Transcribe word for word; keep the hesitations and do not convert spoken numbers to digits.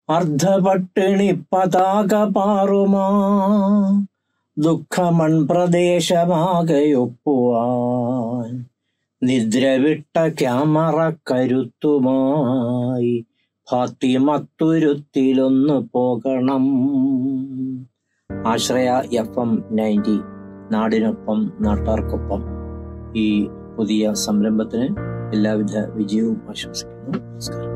അർദ്ധപട്ടിണി പതാക പാറുമാ ദുഃഖമൺ പ്രദേശമാകെയൊപ്പുവാൻ നിദ്രവിട്ട ക്യാമറ കരുത്തുമായി ഫാത്തിമത്തുരുത്തിലൊന്നു പോകണം. ആശ്രയ F M ninety, നാടിനൊപ്പം നാട്ടാർക്കൊപ്പം. ഈ പുതിയ സംരംഭത്തിന് എല്ലാവിധ വിജയവും ആശംസിക്കുന്നു. നമസ്കാരം.